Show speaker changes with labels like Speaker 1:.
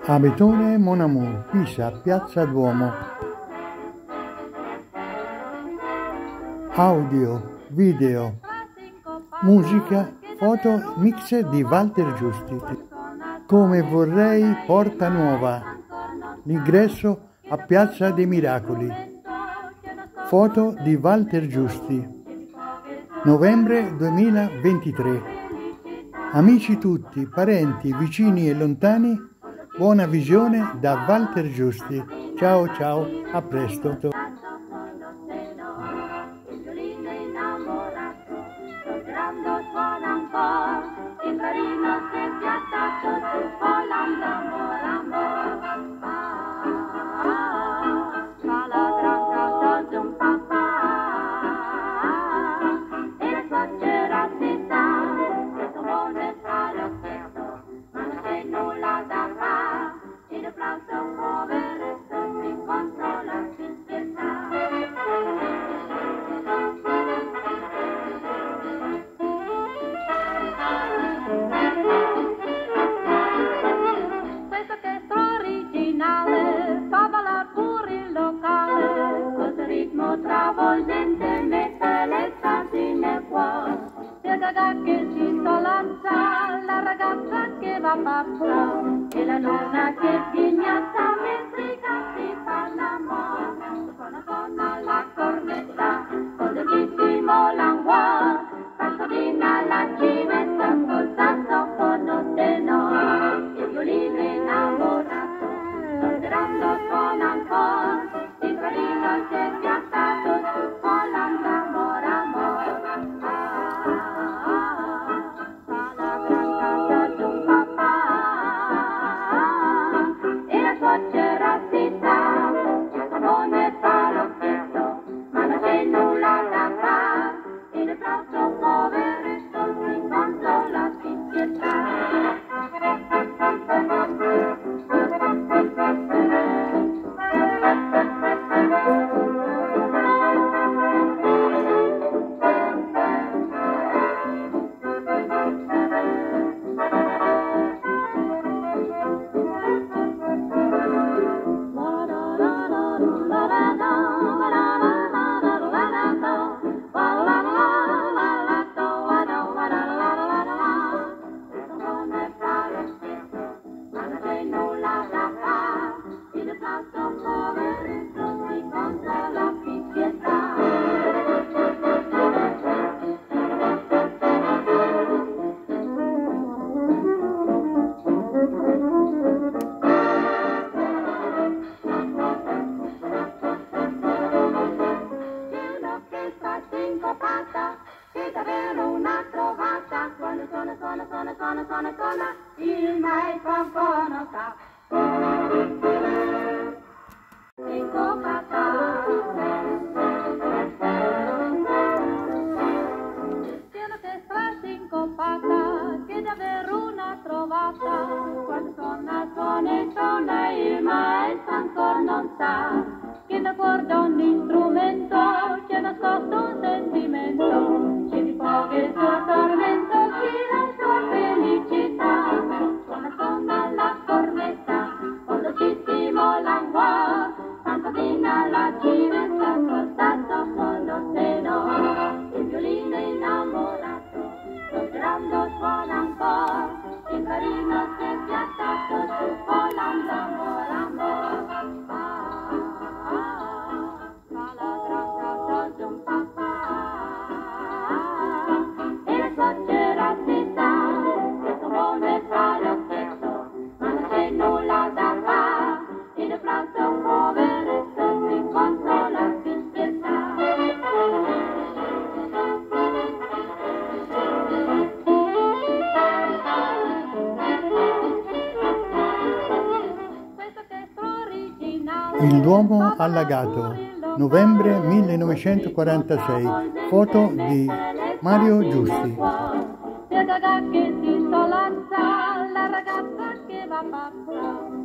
Speaker 1: Abetone Mon Amour, Pisa, Piazza Duomo. Audio, video, musica, foto, mix di Walter Giusti. Come vorrei, Porta Nuova. L'ingresso a Piazza dei Miracoli. Foto di Walter Giusti. Novembre 2023. Amici tutti, parenti, vicini e lontani, buona visione da Walter Giusti. Ciao ciao, a presto.
Speaker 2: Il marino si è piazzato su volando amor, amor. Fa la gran casa di un papà e la suocera si sa che suo amore fa l'occhietto, ma non c'è nulla da fare. Il applauso poveretto si controlla sin pietà. Travolgente mette le stasi nel cuore, il gaga che si solanza, la ragazza che va pazza e la luna che sghignazza mentre i gatti fanno l'amore. Suona la cornetta con dolcissimo languore, canzonina la civetta col sassofono tenore, il violino innamorato sperando suona ancora, il violino si è piazzato su volando amor, amor. Fa la gran casa di un papà e la suocera si sa che suo nome fa l'occhietto, ma non c'è nulla da fare. Il applauso poveretto si consola sin pietà. Che davvero una trovata quando suona il microfono sta sincopata. Che sta sincopata, che davvero una trovata quando suona il maestro ancora non sa che da fuori da ogni strumento c'è nascosto un sentimento, c'è di poco il suo tormento, chi la sua felicità. Suona la cornetta con dolcissimo languore, canzonina la civetta col sassofono tenore, il violino innamorato sospirando suona ancora, il marino si è piazzato su volando amor, amor.
Speaker 1: Il Duomo allagato, novembre 1946, foto di Mario Giusti.
Speaker 2: Il gaga che si solanza, la ragazza che va pazza